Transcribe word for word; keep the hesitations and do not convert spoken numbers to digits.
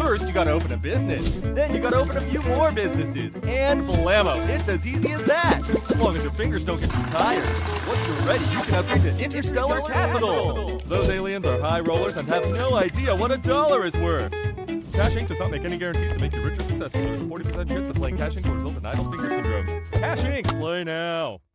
First, you gotta open a business. Then you gotta open a few more businesses. And blammo, it's as easy as that. As long as your fingers don't get too tired. Once you're ready, you can upgrade to Interstellar Capital. Those aliens are high rollers and have no idea what a dollar is worth. Cash Incorporated does not make any guarantees to make you rich or successful. There's a forty percent chance that playing Cash Incorporated will result in idle finger syndrome. Cash Incorporated, play now.